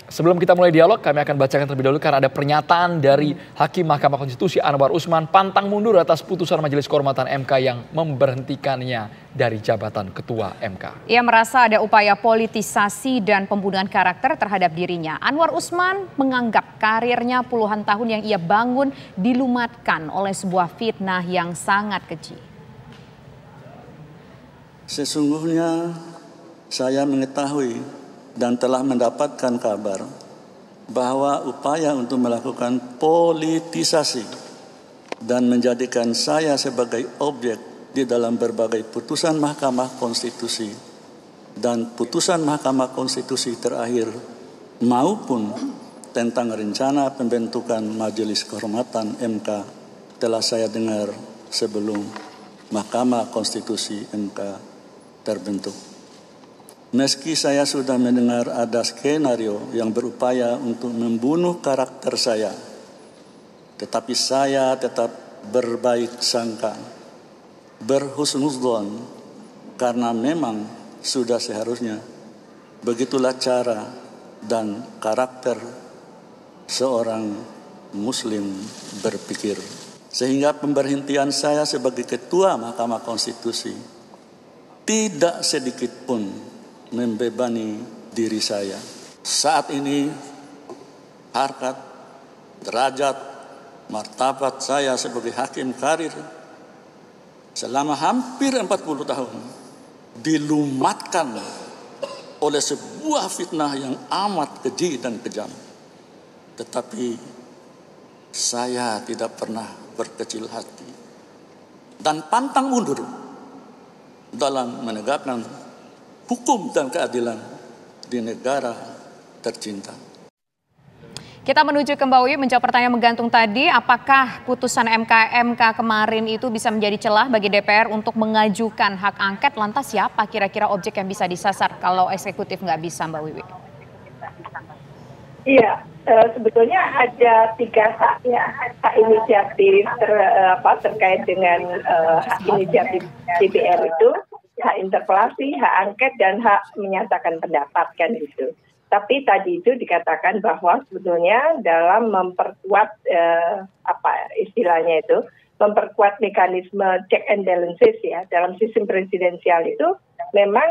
Sebelum kita mulai dialog, kami akan bacakan terlebih dahulu karena ada pernyataan dari Hakim Mahkamah Konstitusi Anwar Usman pantang mundur atas putusan Majelis Kehormatan MK yang memberhentikannya dari jabatan Ketua MK. Ia merasa ada upaya politisasi dan pembunuhan karakter terhadap dirinya. Anwar Usman menganggap karirnya puluhan tahun yang ia bangun dilumatkan oleh sebuah fitnah yang sangat keji. Sesungguhnya saya mengetahui dan telah mendapatkan kabar bahwa upaya untuk melakukan politisasi dan menjadikan saya sebagai objek di dalam berbagai putusan Mahkamah Konstitusi dan putusan Mahkamah Konstitusi terakhir maupun tentang rencana pembentukan Majelis Kehormatan MK telah saya dengar sebelum Mahkamah Konstitusi MK terbentuk. Meski saya sudah mendengar ada skenario yang berupaya untuk membunuh karakter saya, tetapi saya tetap berbaik sangka, berhusnudzon, karena memang sudah seharusnya begitulah cara dan karakter seorang Muslim berpikir. Sehingga pemberhentian saya sebagai Ketua Mahkamah Konstitusi tidak sedikit pun membebani diri saya. Saat ini harkat, derajat, martabat saya sebagai hakim karir selama hampir 40 tahun dilumatkan oleh sebuah fitnah yang amat keji dan kejam. Tetapi saya tidak pernah berkecil hati dan pantang mundur dalam menegakkan hukum dan keadilan di negara tercinta. Kita menuju ke Mbak Wiwi menjawab pertanyaan menggantung tadi, apakah putusan MK kemarin itu bisa menjadi celah bagi DPR untuk mengajukan hak angket? Lantas siapa kira-kira objek yang bisa disasar kalau eksekutif nggak bisa, Mbak Wiwi? Iya, sebetulnya ada 3 hak ya, hak inisiatif terkait dengan hak inisiatif DPR itu. Hak interpelasi, hak angket, dan hak menyatakan pendapat kan gitu. Tapi tadi itu dikatakan bahwa sebetulnya dalam memperkuat istilahnya itu, memperkuat mekanisme check and balances ya dalam sistem presidensial itu memang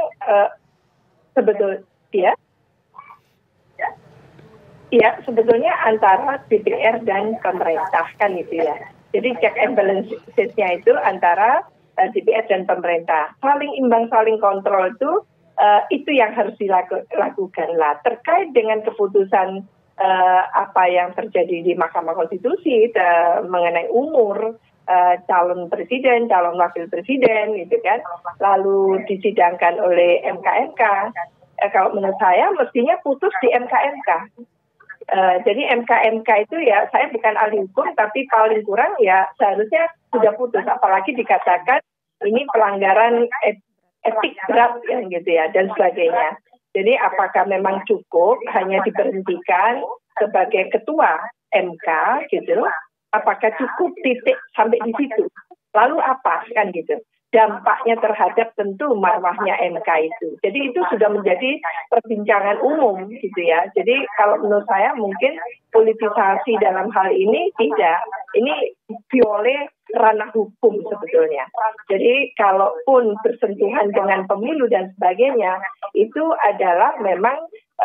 sebetulnya antara DPR dan pemerintah kan itu ya. Jadi check and balances-nya itu antara DPR dan pemerintah, saling imbang, saling kontrol itu yang harus dilakukan lah. Terkait dengan keputusan apa yang terjadi di Mahkamah Konstitusi mengenai umur calon presiden, calon wakil presiden, gitu kan, lalu disidangkan oleh MK. Kalau menurut saya mestinya putus di MK. Jadi MK itu ya, saya bukan ahli hukum, tapi paling kurang ya seharusnya sudah putus, apalagi dikatakan ini pelanggaran etik berat ya, gitu ya, dan sebagainya. Jadi apakah memang cukup hanya diberhentikan sebagai ketua MK gitu? Apakah cukup titik sampai di situ? Lalu apa kan gitu? Dampaknya terhadap tentu marwahnya MK itu. Jadi itu sudah menjadi perbincangan umum gitu ya. Jadi kalau menurut saya mungkin politisasi dalam hal ini tidak. Ini viole ranah hukum sebetulnya. Jadi kalaupun bersentuhan dengan pemilu dan sebagainya, itu adalah memang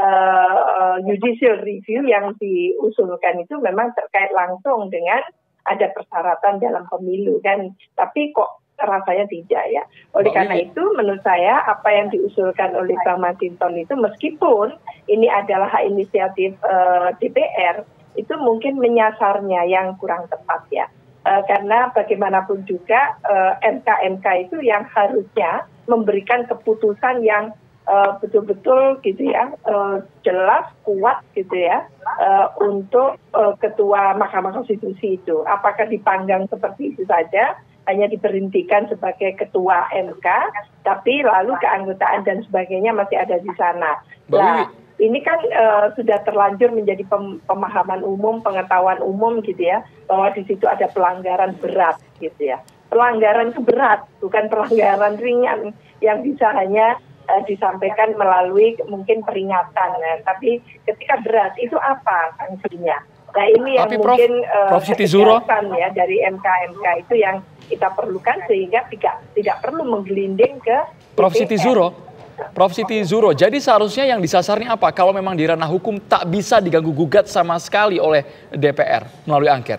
judicial review yang diusulkan itu memang terkait langsung dengan ada persyaratan dalam pemilu kan. Tapi kok rasanya tidak ya. Oleh karena itu menurut saya apa yang diusulkan oleh Bang Masinton itu meskipun ini adalah hak inisiatif DPR, itu mungkin menyasarnya yang kurang tepat ya. Karena bagaimanapun juga MK itu yang harusnya memberikan keputusan yang betul-betul gitu ya, jelas, kuat gitu ya, untuk ketua Mahkamah Konstitusi itu. Apakah dipanggang seperti itu saja, hanya diberhentikan sebagai ketua MK, tapi lalu keanggotaan dan sebagainya masih ada di sana. Nah, ini kan sudah terlanjur menjadi pemahaman umum, pengetahuan umum gitu ya, bahwa di situ ada pelanggaran berat gitu ya. Pelanggaran itu berat, bukan pelanggaran ringan yang bisa hanya disampaikan melalui mungkin peringatan. Nah, tapi ketika berat itu apa sanksinya? Nah ini yang tapi mungkin Prof Siti Zuhro ya dari MK itu yang kita perlukan sehingga tidak perlu menggelinding ke Prof Siti Zuhro, jadi seharusnya yang disasar ini apa? Kalau memang di ranah hukum tak bisa diganggu gugat sama sekali oleh DPR melalui angket.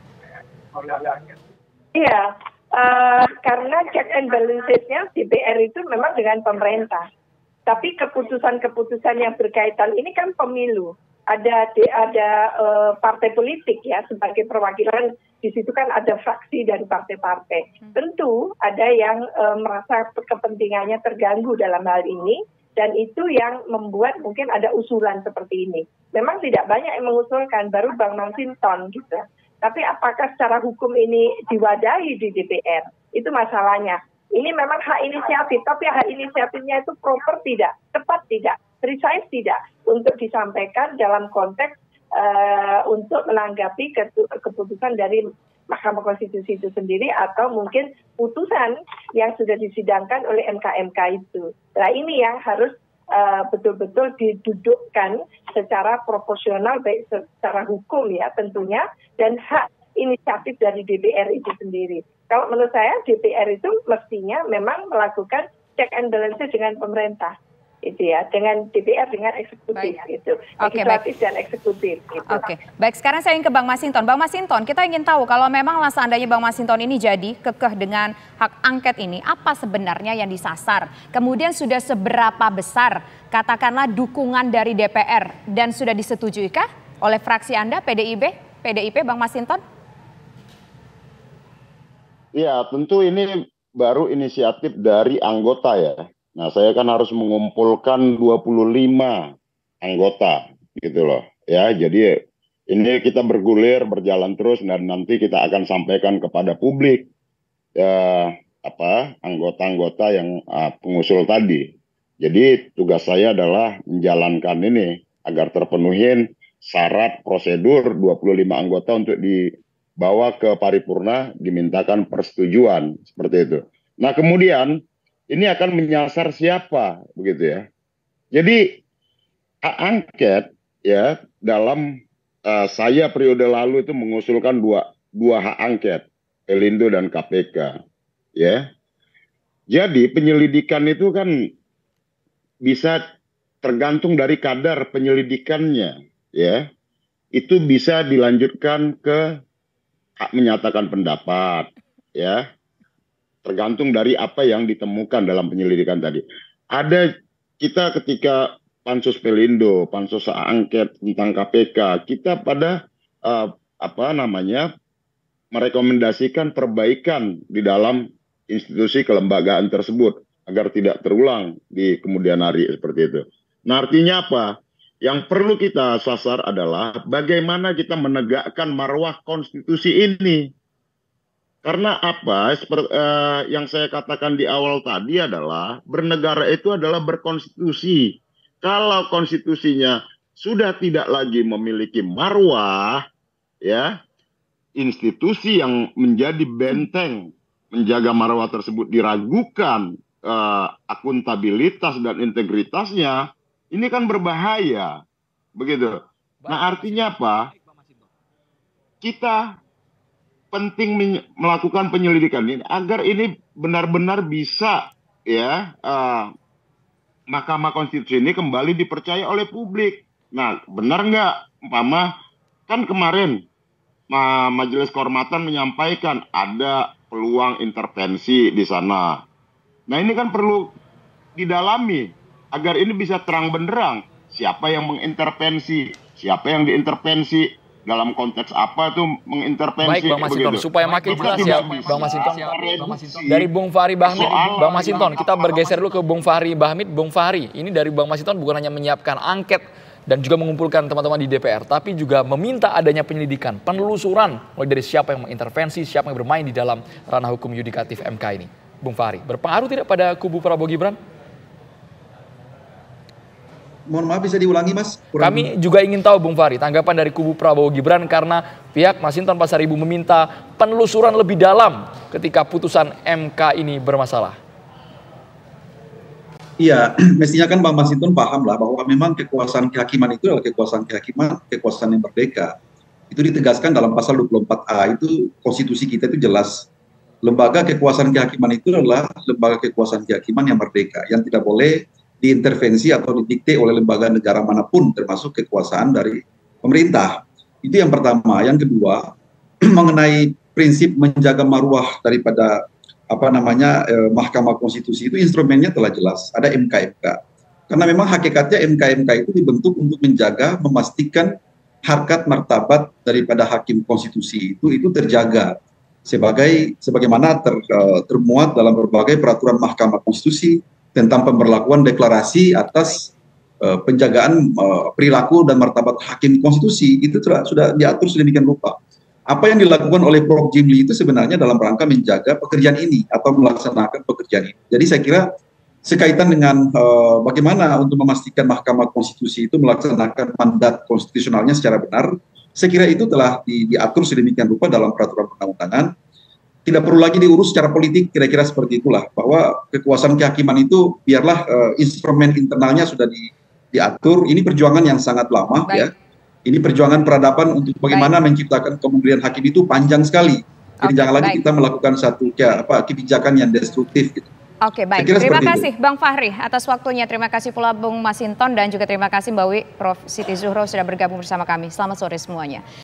Iya, karena check and balances-nya DPR itu memang dengan pemerintah. Tapi keputusan-keputusan yang berkaitan ini kan pemilu. Ada partai politik ya sebagai perwakilan, di situ kan ada fraksi dari partai-partai. Tentu ada yang merasa kepentingannya terganggu dalam hal ini, dan itu yang membuat mungkin ada usulan seperti ini. Memang tidak banyak yang mengusulkan, baru Bang Masinton gitu. Tapi apakah secara hukum ini diwadahi di DPR? Itu masalahnya. Ini memang hak inisiatif, tapi hak inisiatifnya itu proper tidak, tepat tidak, precise tidak, untuk disampaikan dalam konteks untuk menanggapi keputusan dari Mahkamah Konstitusi itu sendiri, atau mungkin putusan yang sudah disidangkan oleh MK itu. Nah ini yang harus betul-betul didudukkan secara proporsional, baik secara hukum ya tentunya, dan hak inisiatif dari DPR itu sendiri. Kalau menurut saya DPR itu mestinya memang melakukan check and balances dengan pemerintah, itu ya, dengan DPR dengan eksekutif gitu, legislatif dan eksekutif. Gitu. Oke, baik, sekarang saya ingin ke Bang Masinton. Bang Masinton, kita ingin tahu kalau memang seandainya Bang Masinton ini jadi kekeh dengan hak angket ini, apa sebenarnya yang disasar? Kemudian sudah seberapa besar katakanlah dukungan dari DPR dan sudah disetujuikah oleh fraksi Anda PDIP Bang Masinton? Ya, tentu ini baru inisiatif dari anggota ya. Nah, saya kan harus mengumpulkan 25 anggota gitu loh. Ya, jadi ini kita bergulir, berjalan terus, dan nanti kita akan sampaikan kepada publik anggota-anggota yang pengusul tadi. Jadi tugas saya adalah menjalankan ini agar terpenuhi syarat prosedur 25 anggota untuk dibawa ke paripurna, dimintakan persetujuan seperti itu. Nah, kemudian ini akan menyasar siapa begitu ya. Jadi hak angket ya, dalam saya periode lalu itu mengusulkan dua hak angket, Pelindo dan KPK ya. Jadi penyelidikan itu kan bisa tergantung dari kadar penyelidikannya ya. Itu bisa dilanjutkan ke hak menyatakan pendapat ya, tergantung dari apa yang ditemukan dalam penyelidikan tadi. Ada kita ketika pansus Pelindo, pansus hak angket tentang KPK, kita pada merekomendasikan perbaikan di dalam institusi kelembagaan tersebut agar tidak terulang di kemudian hari seperti itu. Nah, artinya apa? Yang perlu kita sasar adalah bagaimana kita menegakkan marwah konstitusi ini. Karena apa? Seperti yang saya katakan di awal tadi adalah bernegara itu adalah berkonstitusi. Kalau konstitusinya sudah tidak lagi memiliki marwah, ya, institusi yang menjadi benteng menjaga marwah tersebut diragukan akuntabilitas dan integritasnya, ini kan berbahaya, begitu. Nah, artinya apa? Kita penting melakukan penyelidikan ini agar ini benar-benar bisa ya Mahkamah Konstitusi ini kembali dipercaya oleh publik. Nah, benar nggak, umpama kan kemarin Majelis Kehormatan menyampaikan ada peluang intervensi di sana. Nah, ini kan perlu didalami agar ini bisa terang benderang siapa yang mengintervensi, siapa yang diintervensi, dalam konteks apa itu mengintervensi. Baik Bang Masinton, supaya makin jelas ya Bang Masinton. Dari Bung Fahri Bahmid, Bang Masinton, kita bergeser dulu ke Bung Fahri Bahmid. Bung Fahri, ini dari Bang Masinton bukan hanya menyiapkan angket dan juga mengumpulkan teman-teman di DPR, tapi juga meminta adanya penyelidikan, penelusuran mulai dari siapa yang mengintervensi, siapa yang bermain di dalam ranah hukum yudikatif MK ini. Bung Fahri, berpengaruh tidak pada kubu Prabowo Gibran? Mohon maaf, bisa diulangi Mas? Kami juga ingin tahu Bung Fahri, tanggapan dari kubu Prabowo Gibran karena pihak Masinton Pasaribu meminta penelusuran lebih dalam ketika putusan MK ini bermasalah. Iya, mestinya kan Bang Masinton paham lah bahwa memang kekuasaan kehakiman itu adalah kekuasaan kehakiman, kekuasaan yang merdeka. Itu ditegaskan dalam pasal 24A, itu konstitusi kita itu jelas. Lembaga kekuasaan kehakiman itu adalah lembaga kekuasaan kehakiman yang merdeka, yang tidak boleh diintervensi atau didikte oleh lembaga negara manapun, termasuk kekuasaan dari pemerintah. Itu yang pertama. Yang kedua, mengenai prinsip menjaga maruah daripada Mahkamah Konstitusi, itu instrumennya telah jelas, ada MK-MK. Karena memang hakikatnya MK-MK itu dibentuk untuk menjaga, memastikan harkat martabat daripada hakim konstitusi itu terjaga sebagaimana termuat dalam berbagai peraturan Mahkamah Konstitusi tentang pemberlakuan deklarasi atas penjagaan perilaku dan martabat hakim konstitusi. Itu sudah diatur sedemikian rupa. Apa yang dilakukan oleh Prof. Jimli itu sebenarnya dalam rangka menjaga pekerjaan ini atau melaksanakan pekerjaan ini. Jadi saya kira sekaitan dengan bagaimana untuk memastikan Mahkamah Konstitusi itu melaksanakan mandat konstitusionalnya secara benar, saya kira itu telah diatur sedemikian rupa dalam peraturan perundang-undangan. Tidak perlu lagi diurus secara politik, kira-kira seperti itulah, bahwa kekuasaan kehakiman itu biarlah instrumen internalnya sudah diatur. Ini perjuangan yang sangat lama. Baik. Ya. Ini perjuangan peradaban untuk bagaimana menciptakan kemandirian hakim itu panjang sekali. Jadi jangan lagi kita melakukan satu kebijakan yang destruktif gitu. Oke, baik. Terima kasih Bang Fahri atas waktunya. Terima kasih pula Bung Masinton dan juga terima kasih Mbak Wi, Prof. Siti Zuhro sudah bergabung bersama kami. Selamat sore semuanya.